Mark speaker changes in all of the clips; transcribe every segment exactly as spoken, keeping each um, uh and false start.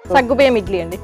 Speaker 1: సగ్గుబియ్యం ఇడ్లీ అండి.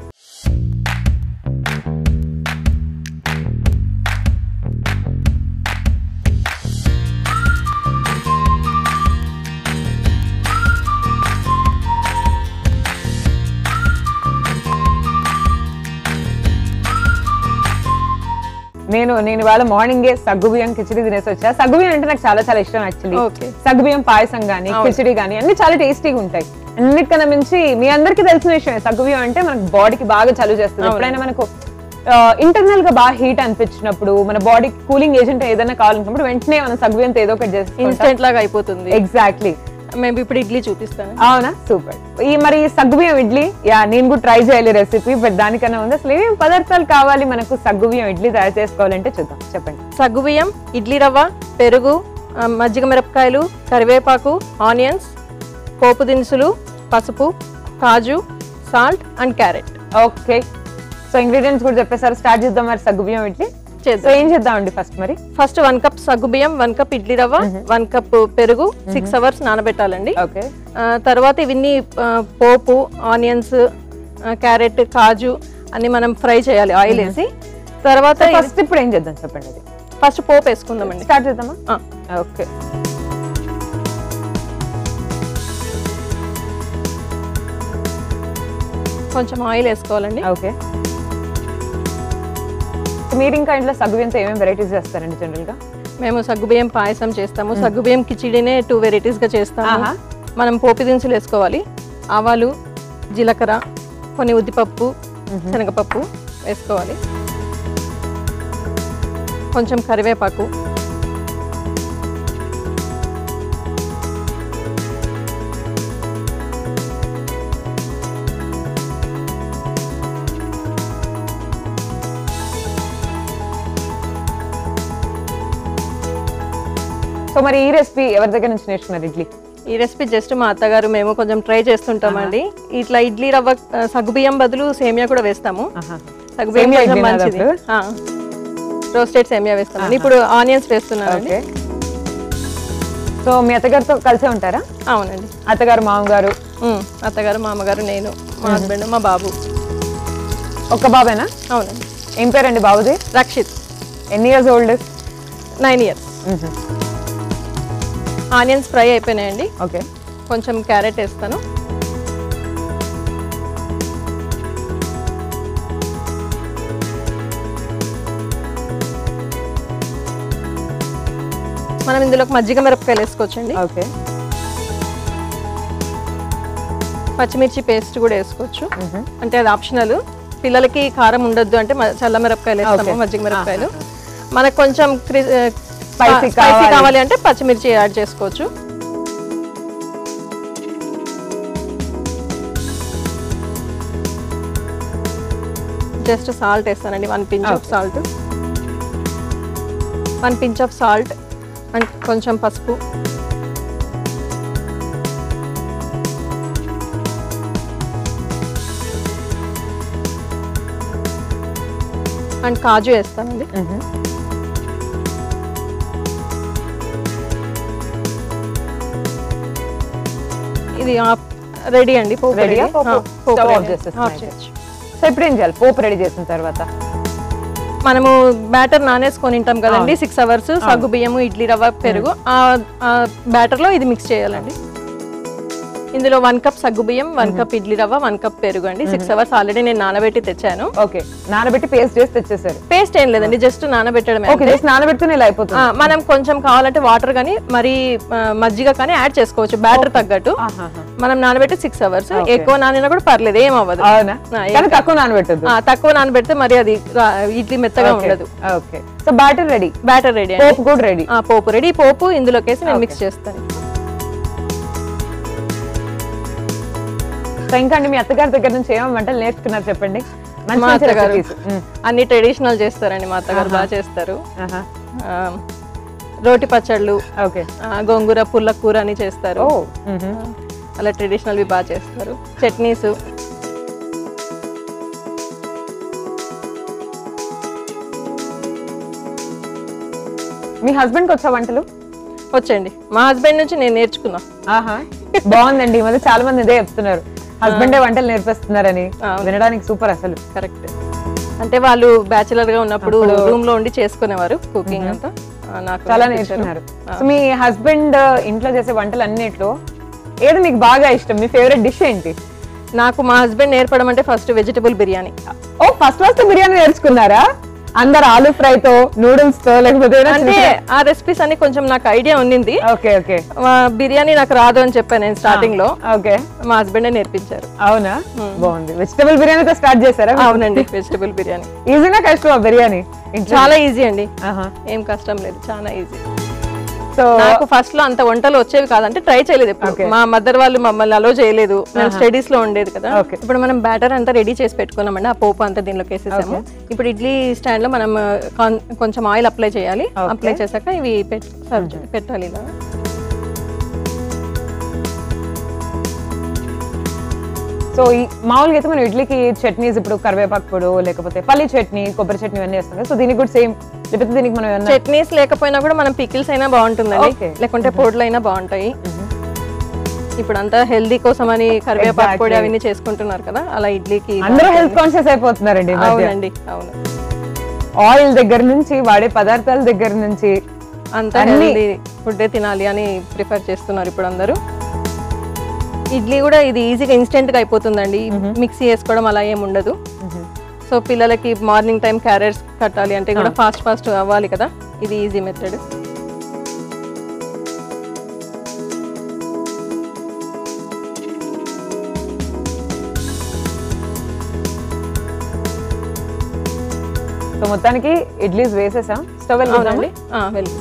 Speaker 2: నేను నేను ఇవాళ మార్నింగే సగ్గుబియ్యం కిచిడి తినేసి వచ్చా. సగ్గుబియ్యం అంటే నాకు చాలా చాలా ఇష్టం యాక్చువల్లీ. సగ్గుబియ్యం పాయసం గానీ కిచిడి గానీ అన్ని చాలా టేస్టీగా ఉంటాయి. అన్నిటికన్నా మించి మీ అందరికీ తెలిసిన విషయం సగ్గుబియ్యం అంటే మనకు బాడీకి బాగా చలువ చేస్తుంది. ఎప్పుడైనా మనకు ఇంటర్నల్ గా బాగా హీట్ అనిపించినప్పుడు, మన బాడీకి కూలింగ్ ఏజెంట్ ఏదైనా కావాలనుకున్నప్పుడు వెంటనే మనం సగ్గుబియ్యంతో ఏదో ఒకటి చేస్తాం,
Speaker 1: ఇన్స్టెంట్ లాగా అయిపోతుంది.
Speaker 2: ఎగ్జాక్ట్లీ.
Speaker 1: మేము ఇప్పుడు ఇడ్లీ చూపిస్తాను.
Speaker 2: అవునా, సూపర్. ఈ మరి సగ్గుబియ్యం ఇడ్లీ యా నేను కూడా ట్రై చేయాలి రెసిపీ. బట్ దానికన్నా ఉంది అసలు ఏమేమి పదార్థాలు కావాలి మనకు సగ్గుబియ్యం ఇడ్లీ తయారు చేసుకోవాలంటే చూద్దాం. చెప్పండి.
Speaker 1: సగ్గుబియ్యం, ఇడ్లీ రవ్వ, పెరుగు, మజ్జిగ మిరపకాయలు, కరివేపాకు, ఆనియన్స్, పోపు దినుసులు, పసుపు, కాజు, salt and carrot.
Speaker 2: Okay, so ingredients కూడా చెప్పేసారు. స్టార్ట్ చేద్దాం మరి సగ్గుబియ్యం ఇడ్లీ. సో ఏం చేద్దామండి ఫస్ట్? మరి
Speaker 1: ఫస్ట్ వన్ కప్ సగ్గుబియ్యం, వన్ కప్ ఇడ్లీ రవ్వ, వన్ కప్ పెరుగు సిక్స్ అవర్స్ నానబెట్టాలండి.
Speaker 2: ఓకే.
Speaker 1: తర్వాత ఇవన్నీ పోపు, ఆనియన్స్, క్యారెట్, కాజు అన్ని మనం ఫ్రై చేయాలి ఆయిల్ వేసి. తర్వాత
Speaker 2: ఫస్ట్ ఇప్పుడు ఏం చేద్దాం చెప్పండి. అది
Speaker 1: ఫస్ట్ పోపు వేసుకుందామండి.
Speaker 2: స్టార్ట్ చేద్దామా? ఓకే.
Speaker 1: కొంచెం ఆయిల్ వేసుకోవాలండి.
Speaker 2: ఓకే. మీరు ఇంకా ఇంట్లో సగ్గుబియ్యంతో ఏమేమి వెరైటీస్ చేస్తారండి జనరల్ గా?
Speaker 1: మేము సగ్గుబియ్యం పాయసం చేస్తాము, సగ్గుబియ్యం కిచిడినే టూ వెరైటీస్ గా చేస్తాము. మనం పోపు దినుసులు వేసుకోవాలి. ఆవాలు, జీలకర్ర, కొన్ని ఉద్దిపప్పు, శనగపప్పు వేసుకోవాలి. కొంచెం కరివేపాకు,
Speaker 2: సో మరి ఈ రెసిపీ ఎవరి దగ్గర నుంచి నేర్చుకున్నారు ఇడ్లీ?
Speaker 1: ఈ రెసిపీ జస్ట్ మా అత్తగారు మేము కొంచెం ట్రై చేస్తుంటామండి. ఇట్లా ఇడ్లీ రవ్వ సగ్గుబియ్యం బదులు సేమియా కూడా వేస్తాము. సగ్గుబియ్యం కొంచెం మంచిది. రోస్టెడ్ సేమియా వేస్తామండి. ఇప్పుడు ఆనియన్స్ వేస్తున్నానండి.
Speaker 2: సో మీ అత్తగారితో కలిసే ఉంటారా?
Speaker 1: అవునండి.
Speaker 2: అత్తగారు, మామగారు?
Speaker 1: అత్తగారు, మామగారు, నేను, మా హస్బెండ్, మా బాబు.
Speaker 2: ఒక్క బాబేనా?
Speaker 1: అవునండి.
Speaker 2: ఏం పేరండి బాబుది?
Speaker 1: రక్షిత్.
Speaker 2: ఎన్ని years old?
Speaker 1: Nine years. Onions fry అయిపోయినాయండి.
Speaker 2: ఓకే.
Speaker 1: కొంచెం క్యారెట్ వేస్తాను. మనం ఇందులోకి మజ్జిగ మిరపకాయలు వేసుకోవచ్చండి.
Speaker 2: ఓకే.
Speaker 1: పచ్చిమిర్చి పేస్ట్ కూడా వేసుకోవచ్చు, అంటే అది ఆప్షనల్. పిల్లలకి కారం ఉండొద్దు అంటే చల్ల మిరపకాయలు వేస్తాము, మజ్జిగ మిరపకాయలు. మనకు కొంచెం స్పైసీ కావాలి అంటే పచ్చిమిర్చి యాడ్ చేసుకోవచ్చు. జస్ట్ సాల్ట్ వేస్తానండి, one pinch of salt, one pinch of salt and కొంచెం పసుపు, అండ్ కాజు వేస్తానండి. ఇది రెడీ అండి. పోపు రెడీ.
Speaker 2: సో ఇప్పుడు ఏం చేయాలి పోపు రెడీ చేసిన తర్వాత?
Speaker 1: మనము బ్యాటర్ నానేసుకొని ఉంటాం కదండి సిక్స్ అవర్స్, సగ్గు బియ్యము, ఇడ్లీ రవ్వ, పెరుగు, ఆ బ్యాటర్ లో ఇది మిక్స్ చేయాలండి. ఇందులో వన్ కప్ సగ్గు బియ్యం, వన్ కప్ ఇడ్లీ రవ్వ, వన్ కప్ పెరుగు అండి. సిక్స్ అవర్స్ ఆల్రెడీ నేను నానబెట్టి తెచ్చాను.
Speaker 2: ఓకే. నానబెట్టి పేస్ట్ చేసి తెచ్చేసారు?
Speaker 1: పేస్ట్ ఏం లేదండి, జస్ట్ నానబెట్టడమే.
Speaker 2: ఓకే, జస్ట్ నానబెడితేనే ఇలా అయిపోతుంది.
Speaker 1: మనం కొంచెం కావాలంటే వాటర్ కానీ మరి మజ్జిగ కానీ యాడ్ చేసుకోవచ్చు బ్యాటర్ తగ్గట్టు. మనం నానబెట్టి సిక్స్ అవర్స్, ఎక్కువ నానినా కూడా పర్లేదు, ఏం అవ్వదు.
Speaker 2: అవునా? తక్కువ నానబెట్టదు.
Speaker 1: తక్కువ నానబెడితే మరి అది ఇడ్లీ మెత్తగా ఉండదు.
Speaker 2: Okay. So batter ready.
Speaker 1: Batter ready.
Speaker 2: పోపు కూడా రెడీ.
Speaker 1: పోపు రెడీ. పోపు ఇందులోకి వేసి నేను మిక్స్ చేస్తాను.
Speaker 2: ఇంకా అండి మీ అత్తగారి దగ్గర నుంచి ఏమేమి వంటలు నేర్చుకున్నారు చెప్పండి.
Speaker 1: మా అత్తగారు అన్ని ట్రెడిషనల్ చేస్తారండి. మా అత్తగారు బాగా చేస్తారు. రోటి పచ్చళ్ళు, గోంగూర పుల్ల కూర అని చేస్తారు. అలా ట్రెడిషనల్ వి బాగా చేస్తారు. చట్నీస్.
Speaker 2: మీ హస్బెండ్ కి వచ్చా వంటలు?
Speaker 1: వచ్చండి. మా హస్బెండ్ నుంచి నేను నేర్చుకున్నా.
Speaker 2: బాగుందండి. ఈ మధ్య చాలా మంది ఇదే చెప్తున్నారు, హస్బెండే వంటలు నేర్పిస్తున్నారని వినడానికి సూపర్ అసలు.
Speaker 1: కరెక్ట్. అంటే వాళ్ళు బ్యాచిలర్ గా ఉన్నప్పుడు రూమ్ లో ఉండి చేసుకునేవారు కుకింగ్ అంతా. నాకు
Speaker 2: చాలా నేర్చుకున్నారు. సో మీ హస్బెండ్ ఇంట్లో చేసే వంటలు అన్నిట్లో ఏది మీకు బాగా ఇష్టం? మీ ఫేవరెట్ డిష్ ఏంటి?
Speaker 1: నాకు మా హస్బెండ్ నేర్పడం అంటే ఫస్ట్ వెజిటబుల్ బిర్యానీ.
Speaker 2: ఓ ఫస్ట్ ఫస్ట్ బిర్యానీ నేర్చుకున్నారా? అందరు ఆలు ఫ్రై తో, నూడిల్స్ తో, లేకపోతే
Speaker 1: అంటే ఆ రెసిపీస్ అన్ని కొంచెం నాకు ఐడియా ఉంది.
Speaker 2: Okay okay.
Speaker 1: బిర్యానీ నాకు రాదు అని చెప్పాను నేను స్టార్టింగ్ లో.
Speaker 2: ఓకే.
Speaker 1: మా హస్బెండ్ నేర్పించారు.
Speaker 2: అవునా? బాగుంది. వెజిటబుల్ బిర్యానీతో స్టార్ట్ చేశారా?
Speaker 1: అవునండి. వెజిటబుల్ బిర్యానీ
Speaker 2: ఈజీనా కష్టమా? బిర్యానీ
Speaker 1: చాలా ఈజీ అండి, ఏం కష్టం లేదు, చాలా ఈజీ.
Speaker 2: సో
Speaker 1: నాకు ఫస్ట్ లో అంత వంటలు వచ్చేవి కాదంటే ట్రై చేయలేదు ఎప్పుడు. మా మదర్ వాళ్ళు మమ్మల్ని అలో చేయలేదు, మేము స్టడీస్ లో ఉండేది కదా. ఇప్పుడు మనం బ్యాటర్ అంతా రెడీ చేసి పెట్టుకున్నామండి, ఆ పోపు అంతా దీనిలోకి వేసేసాము. ఇప్పుడు ఇడ్లీ స్టాండ్ లో మనం కొంచెం ఆయిల్ అప్లై చేయాలి. అప్లై చేశాక ఇవి సర్వ్ పెట్టాలి ఇలా.
Speaker 2: సో ఈ మామూలుగా అయితే మనం ఇడ్లీకి చట్నీస్ ఇప్పుడు కరివేపాకు పొడి లేకపోతే పల్లి చట్నీ, కొబ్బరి చట్నీ అన్నీ వేస్తాం కదా. సో దీనికి కూడా సేమ్, లేకపోతే దీనికి మనం
Speaker 1: చట్నీస్ లేకపోయినా కూడా మనం పికిల్స్ అయినా బాగుంటుందండి, లేకుంటే పొడులు అయినా బాగుంటాయి. ఇప్పుడు అంతా హెల్దీ కోసం అని కరివేపాకు పొడి అవన్నీ చేసుకుంటున్నారు కదా, అలా ఇడ్లీకి
Speaker 2: అందరూ హెల్త్ కాన్షియస్ అయిపోతున్నారండి.
Speaker 1: అవునండి, అవును.
Speaker 2: ఆయిల్ దగ్గర నుంచి, వాడే పదార్థాల దగ్గర నుంచి
Speaker 1: అంతా హెల్దీ ఫుడ్ తినాలి అని ప్రిఫర్ చేస్తున్నారు ఇప్పుడు అందరూ. ఇడ్లీ కూడా ఇది ఈజీగా ఇన్స్టెంట్ గా అయిపోతుందండి, మిక్సీ వేసుకోవడం అలా ఏమి ఉండదు. సో పిల్లలకి మార్నింగ్ టైం క్యారెట్స్ కట్టాలి అంటే కూడా ఫాస్ట్ ఫాస్ట్ అవ్వాలి కదా, ఇది ఈజీ మెథడ్.
Speaker 2: సో మొత్తానికి ఇడ్లీస్ వేసేసాం. స్టవ్ వెళ్దామండి.
Speaker 1: వెళ్ళి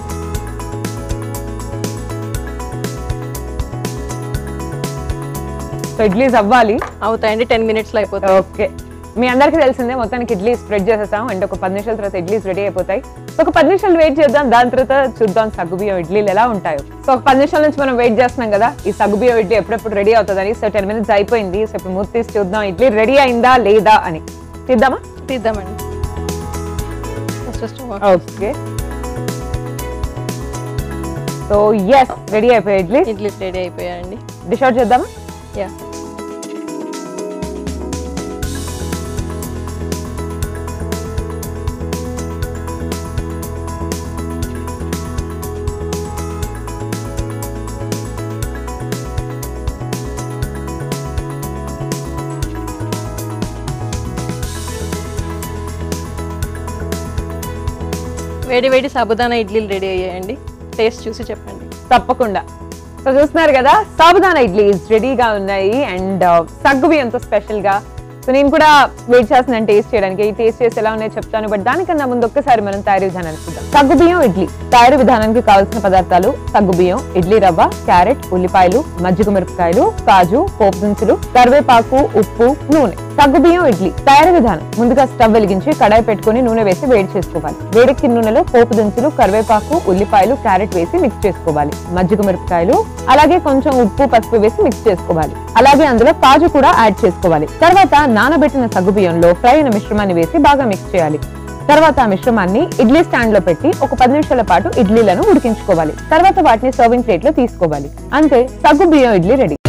Speaker 2: సో ఇడ్లీస్ అవ్వాలి,
Speaker 1: అవుతాయండి, టెన్ మినిట్స్ లో అయిపోతాయి.
Speaker 2: ఓకే. మీ అందరికీ తెలిసిందే, మొత్తానికి ఇడ్లీ స్ప్రెడ్ చేసేసాం అండ్ ఒక పది నిమిషాల తర్వాత ఇడ్లీస్ రెడీ అయిపోతాయి. సో ఒక పది నిమిషాలు వెయిట్ చేద్దాం, దాని తర్వాత చూద్దాం సగ్గుబియ్యం ఇడ్లీలు ఎలా ఉంటాయో. సో ఒక పది నిమిషాల నుంచి మనం వెయిట్ చేస్తున్నాం కదా, ఈ సగ్గుబియ్యం ఇడ్లీ ఎప్పుడెప్పుడు రెడీ అవుతుందని. సో టెన్ మినిట్స్ అయిపోయింది. సో ఇప్పుడు మూత తీసి చూద్దాం ఇడ్లీ రెడీ అయిందా లేదా అని. తీద్దామా?
Speaker 1: తీద్దామండి.
Speaker 2: ఓకే. సో ఎస్, రెడీ అయిపోయాయి ఇడ్లీ.
Speaker 1: ఇడ్లీ రెడీ అయిపోయాయండి.
Speaker 2: డిష్ అవుట్ చేద్దామా?
Speaker 1: యా. వేడి వేడి సాబుదానా ఇడ్లీలు రెడీ అయ్యాయండి, టేస్ట్ చూసి చెప్పండి.
Speaker 2: తప్పకుండా. సో చూస్తున్నారు కదా, సాబుదానా ఇడ్లీస్ రెడీగా ఉన్నాయి అండ్ సగ్గుబియ్యంతో స్పెషల్ గా. సో నేను కూడా వెయిట్ చేస్తున్నాను టేస్ట్ చేయడానికి. టేస్ట్ చేసి ఎలా ఉన్నాయో చెప్తాను, బట్ దానికన్నా ముందు ఒక్కసారి మనం తయారీ విధానాన్ని చూద్దాం. సగ్గుబియ్యం ఇడ్లీ తయారీ విధానానికి కావాల్సిన పదార్థాలు: సగ్గుబియ్యం, ఇడ్లీ రవ్వ, క్యారెట్, ఉల్లిపాయలు, మజ్జిగ మిరపకాయలు, కాజు, పోపు దినుసులు, కరివేపాకు, ఉప్పు, నూనె. సగ్గుబియ్యం ఇడ్లీ తయారీ విధానం: ముందుగా స్టవ్ వెలిగించి కడాయి పెట్టుకుని నూనె వేసి వేడి చేసుకోవాలి. వేడెక్కిన నూనెలో పోపు దినుసులు, కరివేపాకు, ఉల్లిపాయలు, క్యారెట్ వేసి మిక్స్ చేసుకోవాలి. మజ్జిగ మిరపకాయలు, అలాగే కొంచెం ఉప్పు, పసుపు వేసి మిక్స్ చేసుకోవాలి. అలాగే అందులో కాజు కూడా యాడ్ చేసుకోవాలి. తర్వాత నానబెట్టిన సగ్గుబియ్యంలో ఫ్రై అయిన మిశ్రమాన్ని వేసి బాగా మిక్స్ చేయాలి. తర్వాత ఆ మిశ్రమాన్ని ఇడ్లీ స్టాండ్ లో పెట్టి ఒక పది నిమిషాల పాటు ఇడ్లీలను ఉడికించుకోవాలి. తర్వాత వాటిని సర్వింగ్ ప్లేట్ లో తీసుకోవాలి. అంతే, సగ్గుబియ్యం ఇడ్లీ రెడీ.